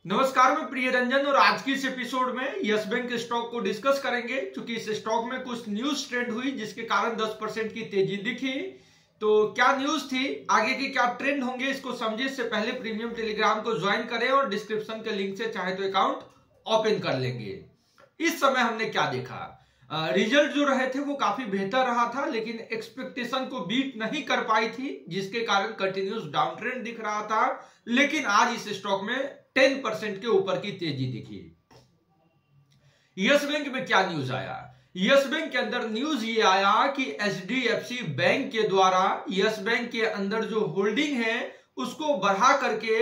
नमस्कार, मैं प्रिय रंजन और आज की इस एपिसोड में यस बैंक स्टॉक को डिस्कस करेंगे क्योंकि इस स्टॉक में कुछ न्यूज ट्रेंड हुई जिसके कारण 10% की तेजी दिखी। तो क्या न्यूज थी, आगे की क्या ट्रेंड होंगे, इसको समझे इससे पहले प्रीमियम टेलीग्राम को ज्वाइन करें और डिस्क्रिप्शन के लिंक से चाहे तो अकाउंट ओपन कर लेंगे। इस समय हमने क्या देखा, रिजल्ट जो रहे थे वो काफी बेहतर रहा था लेकिन एक्सपेक्टेशन को बीट नहीं कर पाई थी जिसके कारण कंटिन्यूस डाउन ट्रेंड दिख रहा था। लेकिन आज इस स्टॉक में 10% के ऊपर की तेजी दिखी। यस बैंक में क्या न्यूज आया, यस बैंक के अंदर न्यूज ये आया कि एचडीएफसी बैंक के द्वारा यस बैंक के अंदर जो होल्डिंग है उसको बढ़ा करके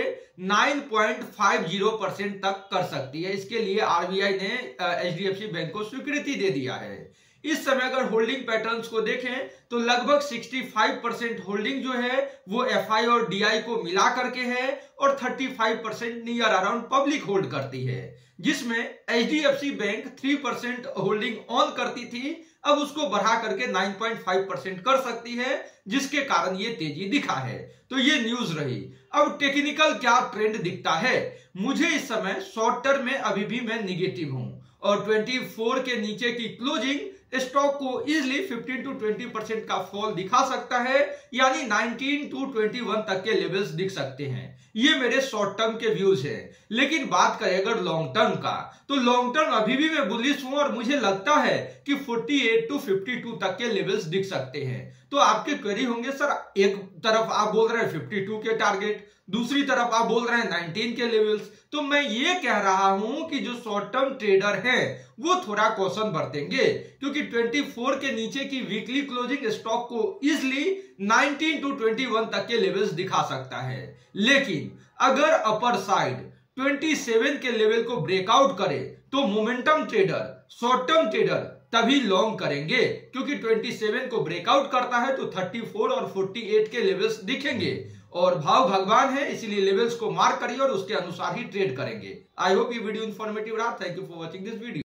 9.50% तक कर सकती है। इसके लिए आरबीआई ने एचडीएफसी बैंक को स्वीकृति दे दिया है। इस समय अगर होल्डिंग पैटर्न्स को देखें तो लगभग 65% होल्डिंग जो है वो एफआई और डीआई को मिला करके है और 35% नियर अराउंड पब्लिक होल्ड करती है, जिसमें एचडीएफसी बैंक 3% होल्डिंग ऑन करती थी, अब उसको बढ़ा करके 9.5% कर सकती है जिसके कारण ये तेजी दिखा है। तो ये न्यूज रही। अब टेक्निकल क्या ट्रेंड दिखता है, मुझे इस समय शॉर्ट टर्म में अभी भी मैं निगेटिव हूं और 24 के नीचे की क्लोजिंग स्टॉक को इजिली 15 to 20% का फॉल दिखा सकता है, यानी 19 to 21 तक के लेवल्स दिख सकते हैं। ये मेरे शॉर्ट टर्म के व्यूज हैं। लेकिन बात करें अगर लॉन्ग टर्म का, तो लॉन्ग टर्म अभी भी मैं बुलिश हूं और मुझे लगता है कि 48 to 52 तक के लेवल्स दिख सकते हैं। तो आपके क्वेरी होंगे, सर एक तरफ आप बोल रहे हैं 52 के टारगेट, दूसरी तरफ आप बोल रहे हैं 19 के लेवल्स। तो मैं ये कह रहा हूं कि जो शॉर्ट टर्म ट्रेडर हैं वो थोड़ा कॉशन बरतेंगे क्योंकि 24 के नीचे की वीकली क्लोजिंग स्टॉक को इजिली 19 to 21 तक के लेवल्स दिखा सकता है। लेकिन अगर अपर साइड 27 के लेवल को ब्रेकआउट करे तो momentum trader, short term trader तभी लॉन्ग करेंगे क्योंकि 27 को ब्रेकआउट करता है तो 34 और 48 के लेवल्स दिखेंगे और भाव भगवान है, इसीलिए लेवल्स को मार्क करिए और उसके अनुसार ही ट्रेड करेंगे। आई होप ये वीडियो इंफॉर्मेटिव रहा। Thank you for watching this video.